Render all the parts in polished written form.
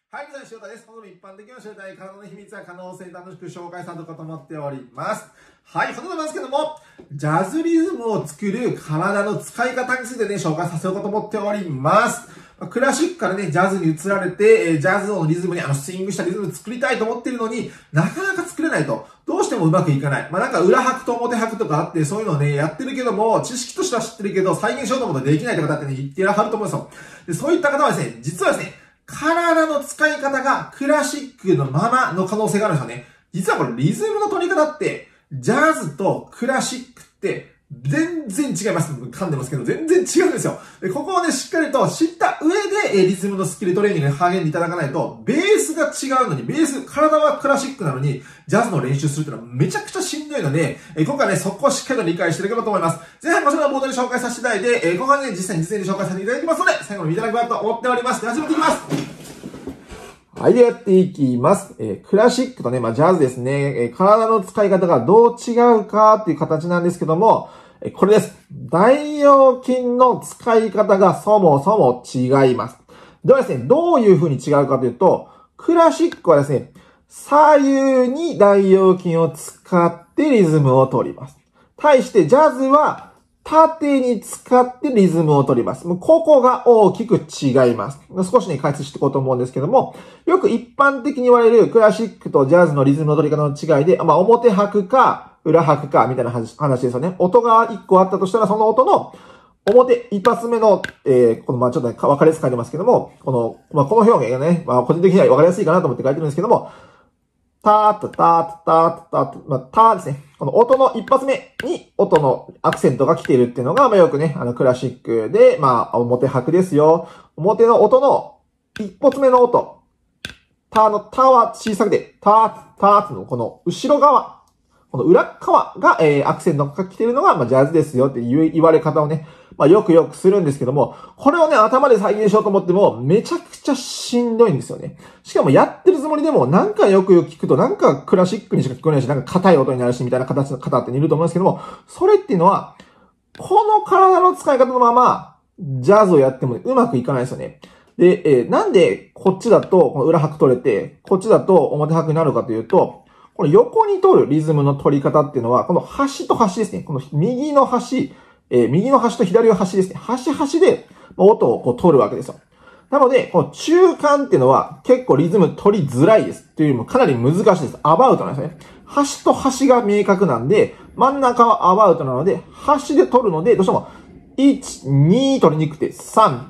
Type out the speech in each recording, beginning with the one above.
はい、皆さん、しおたです。この一般的な知りたい体の秘密や可能性楽しく紹介されたかと思っております。はい、ことなんですけども、ジャズリズムを作る体の使い方についてね、紹介させようかと思っております。クラシックからね、ジャズに移られて、ジャズのリズムにスイングしたリズム作りたいと思ってるのになかなか作れないと。どうしてもうまくいかない。なんか裏拍と表拍とかあって、そういうのをね、やってるけども、知識としては知ってるけど、再現しようと思うとできないって方ってね、言ってらっしゃると思うんですよ。で、そういった方はですね、実はですね、体の使い方がクラシックのままの可能性があるんですよね。実はこれリズムの取り方って、ジャズとクラシックって全然違います。噛んでますけど、全然違うんですよ。で、ここをね、しっかりと知った上で、リズムのスキルトレーニングに励んでいただかないと、ベースが違うのに、体はクラシックなのに、ジャズの練習するっていうのはめちゃくちゃしんどいので、今回ね、そこをしっかりと理解していければと思います。前半こちらのボードに紹介させていただいて、後半ね、実際に紹介させていただきますので、最後に見ていただければと思っております。では始めていきます。はい、でやっていきます。クラシックとね、ジャズですね、体の使い方がどう違うかっていう形なんですけども、これです。大腰筋の使い方がそもそも違います。ではですね、どういう風に違うかというと、クラシックはですね、左右に大腰筋を使ってリズムを取ります。対してジャズは縦に使ってリズムを取ります。ここが大きく違います。少しね、解説していこうと思うんですけども、よく一般的に言われるクラシックとジャズのリズムの取り方の違いで、表拍か裏拍かみたいな話ですよね。音が1個あったとしたら、その音の一発目の、このちょっとね、分かりやすく書いてますけども、この表現がね、個人的には分かりやすいかなと思って書いてるんですけども、ターッタターッターッターッターですね。この音の一発目に音のアクセントが来ているっていうのが、よくね、クラシックで、表拍ですよ。表の音の一発目の音。タは小さくて、ターのこの後ろ側、この裏側が、アクセントが来ているのが、ジャズですよっていう言われ方をね、よくするんですけども、これをね、頭で再現しようと思っても、めちゃくちゃしんどいんですよね。しかもやってるつもりでも、なんかよく聞くと、なんかクラシックにしか聞こえないし、なんか硬い音になるし、みたいな形の方っていると思うんですけども、それっていうのは、この体の使い方のまま、ジャズをやっても、うまくいかないですよね。で、なんで、こっちだと、この裏拍取れて、こっちだと表拍になるかというと、この横に取るリズムの取り方っていうのは、この端と端ですね。この右の端と左の端ですね。端で音を取るわけですよ。なので、この中間っていうのは結構リズム取りづらいです。というよりもかなり難しいです。アバウトなんですよね。端と端が明確なんで、真ん中はアバウトなので、端で取るので、どうしても、1、2取りにくくて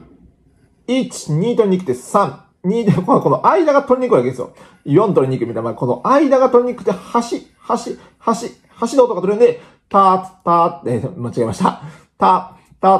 3、1、2取りにくくて3、2で、この間が取りにくいわけですよ。4取りにくいみたいな、この間が取りにくくて、端で音が取れるんで、タって間違えました。タ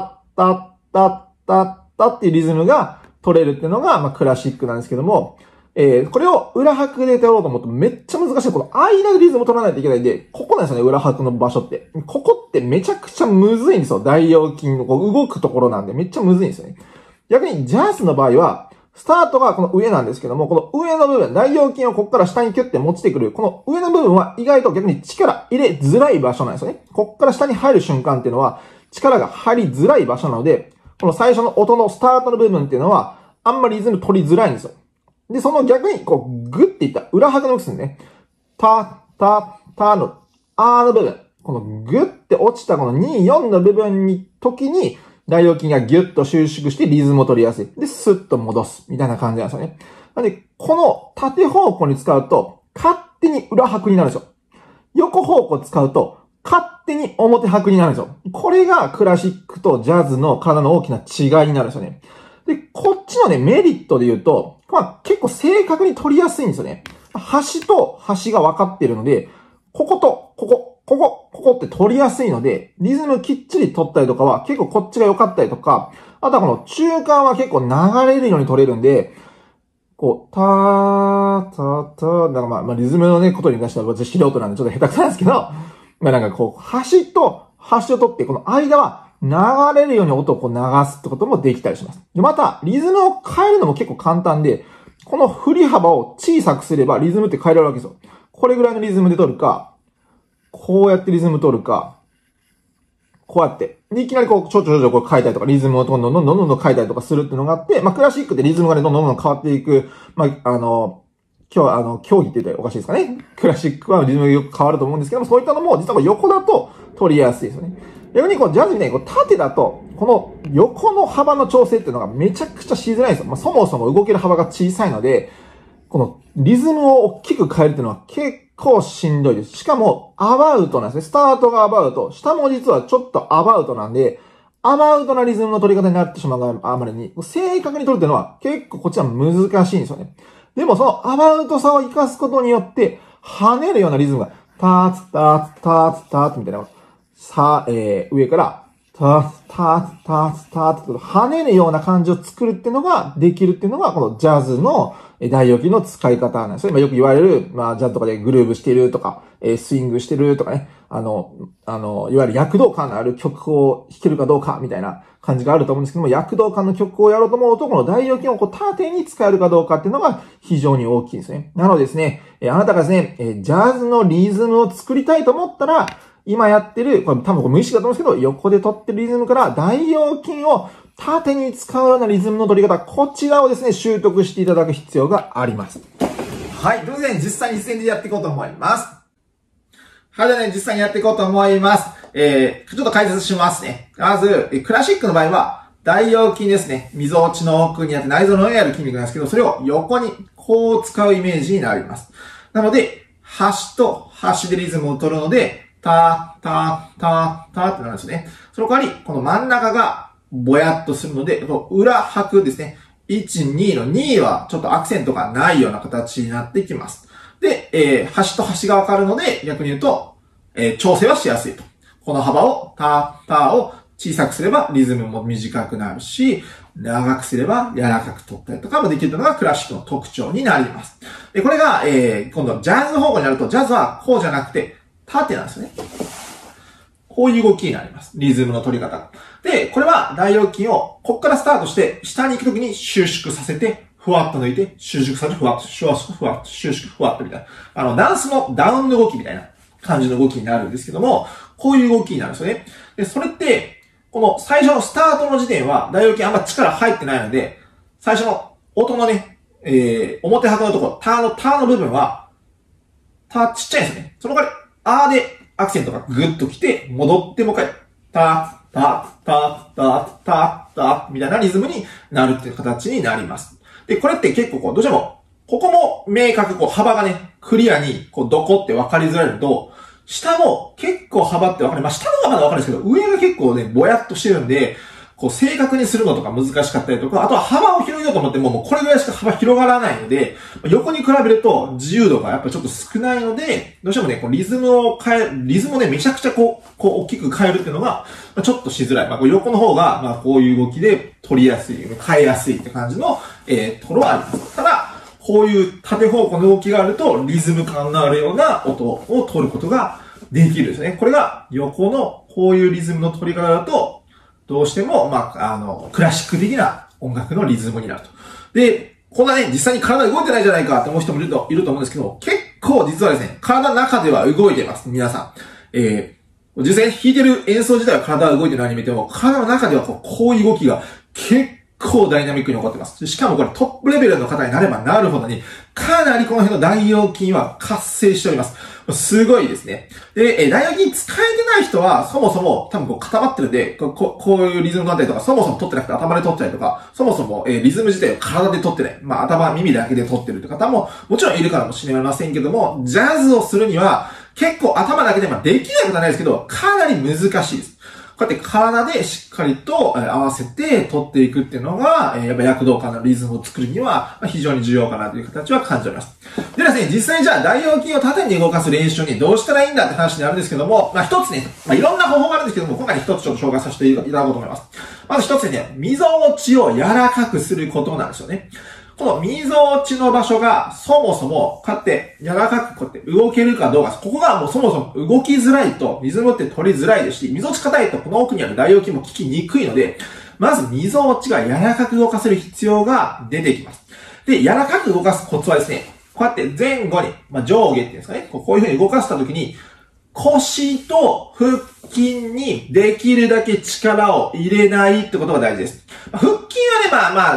っていうリズムが取れるっていうのが、クラシックなんですけども、これを裏拍で取ろうと思うとめっちゃ難しい。この間でリズム取らないといけないんで、ここなんですよね、裏拍の場所って。ここってめちゃくちゃむずいんですよ。大腰筋の動くところなんで、めっちゃむずいんですよね。逆にジャズの場合は、スタートがこの上なんですけども、この上の部分、大腰筋をここから下にキュッて持ちてくる、この上の部分は意外と逆に力入れづらい場所なんですよね。ここから下に入る瞬間っていうのは、力が入りづらい場所なので、この最初の音のスタートの部分っていうのは、あんまりリズム取りづらいんですよ。で、その逆に、グッていった裏拍のですね、タの、の部分、このグッて落ちたこの2、4の部分時に、大腰筋がギュッと収縮してリズムを取りやすい。で、スッと戻す。みたいな感じなんですよね。なので、この縦方向に使うと、勝手に裏拍になるんですよ。横方向使うと、勝手に表拍になるんですよ。これがクラシックとジャズの体の大きな違いになるんですよね。で、こっちのね、メリットで言うと、結構正確に取りやすいんですよね。端と端が分かっているので、ここって取りやすいので、リズムきっちり取ったりとかは結構こっちが良かったりとか、あとはこの中間は結構流れるように取れるんで、なんかリズムのね、ことに関しては私素人なんでちょっと下手くそなんですけど、端と端を取って、この間は流れるように音を流すってこともできたりします。で、また、リズムを変えるのも結構簡単で、この振り幅を小さくすればリズムって変えられるわけですよ。これぐらいのリズムで取るか、こうやってリズム取るか、こうやって。で、いきなりちょ変えたりとか、リズムをどんどん変えたりとかするっていうのがあって、クラシックってリズムがね、どんどん変わっていく、 まあ、競技って言ったらおかしいですかね。クラシックはリズムがよく変わると思うんですけども、そういったのも実は横だと取りやすいですよね。逆にジャズみたいに縦だと、この横の幅の調整っていうのがめちゃくちゃしづらいんですよ。まあ、そもそも動ける幅が小さいので、このリズムを大きく変えるっていうのは結構しんどいです。しかも、アバウトなんですね。スタートがアバウト。下も実はちょっとアバウトなんで、アバウトなリズムの取り方になってしまうがあまりに、正確に取るっていうのは結構こっちは難しいんですよね。でもそのアバウトさを活かすことによって、跳ねるようなリズムが、ターツターツターツターツみたいな。さあ、上から、ターツターツターツターツと跳ねるような感じを作るっていうのが、できるっていうのが、このジャズの大腰筋の使い方なんですよ。よく言われる、まあ、ジャズとかでグルーブしてるとか、スイングしてるとかね。いわゆる躍動感のある曲を弾けるかどうかみたいな感じがあると思うんですけども、躍動感の曲をやろうと思うと、この大腰筋を縦に使えるかどうかっていうのが非常に大きいんですね。なのでですね、あなたがですね、ジャズのリズムを作りたいと思ったら、今やってる、これ多分無意識だと思うんですけど、横で取ってるリズムから大腰筋を縦に使うようなリズムの取り方、こちらをですね、習得していただく必要があります。はい。ということで、実際に実践でやっていこうと思います。はい。ではね、実際にやっていこうと思います。ちょっと解説しますね。まず、クラシックの場合は、大腰筋ですね。溝落ちの奥にあって内臓の上にある筋肉なんですけど、それを横にこう使うイメージになります。なので、端と端でリズムを取るので、ター、ター、ター、ターってなるんですね。その代わり、この真ん中がぼやっとするので、裏拍ですね。1、2の2はちょっとアクセントがないような形になってきます。で、端と端がわかるので、逆に言うと、調整はしやすいと。この幅を、ター、ターを小さくすればリズムも短くなるし、長くすれば柔らかく取ったりとかもできるのがクラシックの特徴になります。で、これが、今度ジャズ方向になると、ジャズはこうじゃなくて、縦なんですね。こういう動きになります。リズムの取り方。で、これは大腰筋を、こっからスタートして、下に行くときに収縮させて、ふわっと抜いて、収縮させて、ふわっと、収縮、ふわっと、収縮、ふわっとみたいな。ダンスのダウンの動きみたいな感じの動きになるんですけども、こういう動きになるんですよね。で、それって、この最初のスタートの時点は、大腰筋あんま力入ってないので、最初の音のね、表拍のところ、ターの部分は、ちっちゃいんですよね。その代わり、あーでアクセントがグッと来て、戻ってもう一回、タみたいなリズムになるっていう形になります。で、これって結構どうしても、ここも明確、幅がね、クリアに、どこって分かりづらいのと、下も結構幅って分かる。まあ、下の方がまだ分かるんですけど、上が結構ね、ぼやっとしてるんで、正確にするのとか難しかったりとか、あとは幅を広げようと思っても、これぐらいしか幅広がらないので、横に比べると自由度がやっぱちょっと少ないので、どうしてもね、リズムをね、めちゃくちゃ大きく変えるっていうのが、ちょっとしづらい。まあ、横の方が、こういう動きで取りやすい、変えやすいって感じの、ところはあります。ただ、こういう縦方向の動きがあると、リズム感のあるような音を取ることができるんですね。これが横のこういうリズムの取り方だと、どうしても、クラシック的な音楽のリズムになると。で、こんなね、実際に体動いてないじゃないかって思う人もいると思うんですけど、結構実はですね、体の中では動いてます、皆さん。実際に弾いてる演奏自体は体は動いてないように見ても、体の中ではこういう動きが結構ダイナミックに起こってます。しかもこれトップレベルの方になればなるほどに、かなりこの辺の大腰筋は活性しております。すごいですね。で、大腰筋使えてない人は、そもそも多分固まってるんで、こういうリズムだったりとか、そもそも取ってなくて頭で取ったりとか、そもそもリズム自体を体で取ってない。まあ頭、耳だけで取ってるって方ももちろんいるかもしれませんけども、ジャズをするには結構頭だけでできないことはないですけど、かなり難しいです。こうやって体でしっかりと合わせて取っていくっていうのが、やっぱ躍動感のリズムを作るには非常に重要かなという形は感じております。でですね、実際にじゃあ大腰筋を縦に動かす練習にどうしたらいいんだって話になるんですけども、一つね、いろんな方法があるんですけども、今回に一つちょっと紹介させていただこうと思います。まず一つね、溝落ちを柔らかくすることなんですよね。この溝落ちの場所がそもそもこうやって柔らかくこうやって動けるかどうか、ここがもうそもそも動きづらいとリズムって取りづらいですし、溝落ち硬いとこの奥にある大腰筋も効きにくいので、まず溝落ちが柔らかく動かせる必要が出てきます。で、柔らかく動かすコツはですね、こうやって前後に、上下っていうんですかね、こういう風に動かしたときに、腰と腹筋にできるだけ力を入れないってことが大事です。腹筋はね、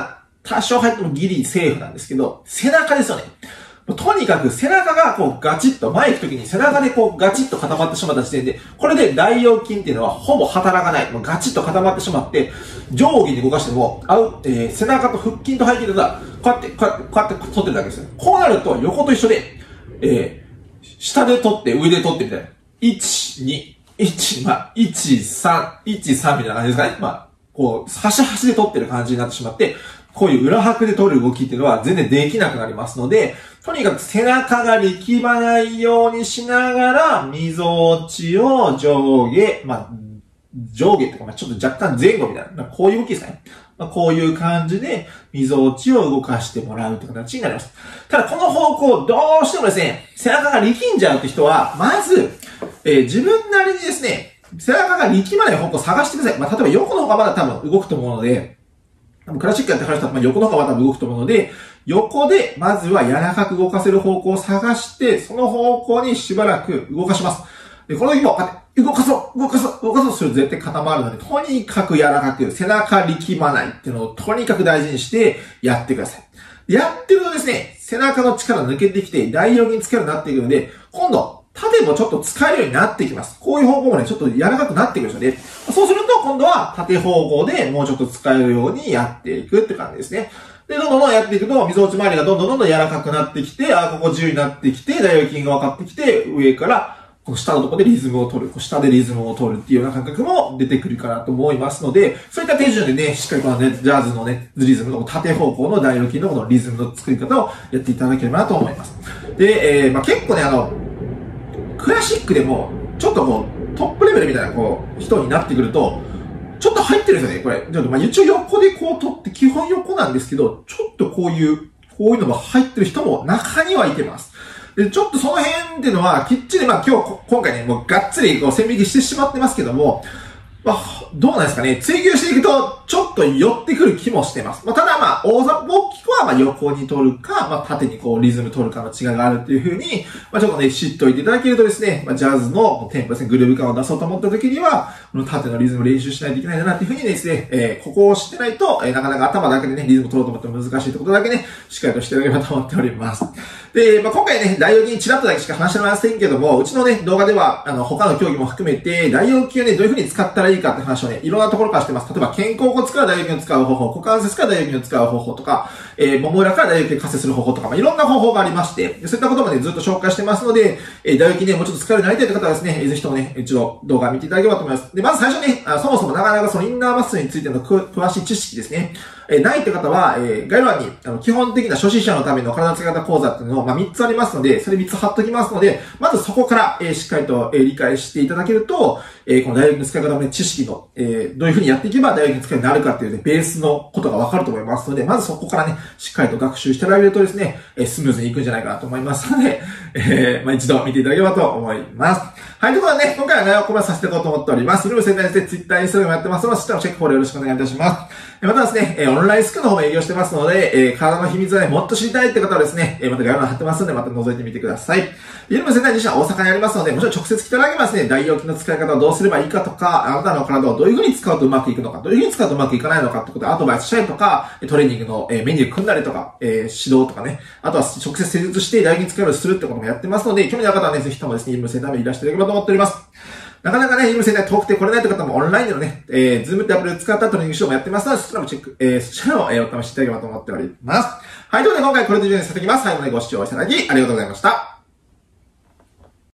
多少入ってもギリセーフなんですけど、背中ですよね。とにかく背中がこうガチッと、前行くときに背中でこうガチッと固まってしまった時点で、これで大腰筋っていうのはほぼ働かない。もうガチッと固まってしまって、上下に動かしても、背中と腹筋と背筋がこうやって取ってるだけですよ。こうなると横と一緒で、下で取って上で取ってみたいな。1、2、1、1、3、1、3みたいな感じですかね。こう、端で取ってる感じになってしまって、こういう裏拍で取る動きっていうのは全然できなくなりますので、とにかく背中が力まないようにしながら、溝落ちを上下、上下っていうか、ちょっと若干前後みたいな、こういう動きですかね。こういう感じで、溝落ちを動かしてもらうという形になります。ただ、この方向、どうしてもですね、背中が力んじゃうって人は、まず、自分なりにですね、背中が力まない方向を探してください。例えば横の方がまだ多分動くと思うので、クラシックやってはる人は横の方がまだ動くと思うので、横でまずは柔らかく動かせる方向を探して、その方向にしばらく動かします。で、この時も、動かそうすると絶対固まるので、とにかく柔らかく、背中力まないっていうのをとにかく大事にしてやってください。やってるとですね、背中の力抜けてきて、大腰筋力になっていくので、今度、縦もちょっと使えるようになってきます。こういう方向もね、ちょっと柔らかくなってくるんですよね。そうすると、今度は縦方向でもうちょっと使えるようにやっていくって感じですね。で、どんどんやっていくと、溝落ち周りがどんどん柔らかくなってきて、ここ自由になってきて、大腰筋が分かってきて、上から、この下のところでリズムを取る、下でリズムを取るっていうような感覚も出てくるかなと思いますので、そういった手順でね、しっかりこのね、ジャズのね、リズムの縦方向の大腰筋のこのリズムの作り方をやっていただければなと思います。で、結構ね、クラシックでも、ちょっとこう、トップレベルみたいなこう、人になってくると、ちょっと入ってるんですよね、これ。ちょっと一応横でこう取って、基本横なんですけど、ちょっとこういうのも入ってる人も中にはいてます。で、ちょっとその辺っていうのは、きっちり今回ね、もうがっつりこう線引きしてしまってますけども、どうなんですかね。追求していくと、ちょっと寄ってくる気もしてます。ただ大きくは横に取るか、縦にこうリズム取るかの違いがあるっていう風に、ちょっとね、知っておいていただけるとですね、ジャズのテンポですね、グルーヴ感を出そうと思った時には、この縦のリズム練習しないといけないんだなっていう風にですね、ここを知ってないと、なかなか頭だけでね、リズム取ろうと思っても難しいってことだけね、しっかりとしていただければと思っております。で、今回ね、大腰筋チラッとだけしか話してませんけども、うちのね、動画では、他の競技も含めて、大腰筋をね、どういう風に使ったらいいかって話をね、いろんなところからしてます。例えば、肩甲骨から大腰筋を使う方法、股関節から大腰筋を使う方法とか、もも裏から大腰筋を活性する方法とか、いろんな方法がありまして、そういったこともね、ずっと紹介してますので、大腰筋ね、もうちょっと使えるようになりたいという方はですね、ぜひともね、一度動画見ていただければと思います。で、まず最初ね、そもそもなかなかそのインナーマッスルについての詳しい知識ですね。ないって方は、概要欄に基本的な初心者のための体の使い方講座っていうのを、3つありますので、それ3つ貼っときますので、まずそこから、しっかりと、理解していただけると、この大腰筋の使い方のね、知識の、どういう風にやっていけば大腰筋の使いになるかっていうね、ベースのことがわかると思いますので、まずそこからね、しっかりと学習していただけるとですね、スムーズにいくんじゃないかなと思いますので、一度見ていただければと思います。はい、ということでね、今回は内容をコメントさせていこうと思っております。いろいろ宣伝して Twitter、Instagram やってますので、そちらのチェックフォローよろしくお願いいたします。またですね、オンラインスクールの方も営業してますので、体の秘密をね、もっと知りたいって方はですね、また概要欄貼ってますので、また覗いてみてください。イルムセンター自身は大阪にありますので、もちろん直接来ていただけますね、大腰筋の使い方をどうすればいいかとか、あなたの体をどういう風に使うとうまくいくのか、どういう風に使うとうまくいかないのかってことをアドバイスしたりとか、トレーニングのメニュー組んだりとか、指導とかね、あとは直接施術して大腰筋使うようにするってこともやってますので、興味のある方はね、ぜひともですね、イルムセンターにいらしていただければと思っております。なかなかね、イルムセンター遠くて来れないという方もオンラインでのね、ズームってアプリを使ったトレーニング指導もやってますので、そちらもチェック、そちらもお試しいただければと思っております。はい、ということで今回これで以上にさせておきます。最後までご視聴いただきありがとうございました。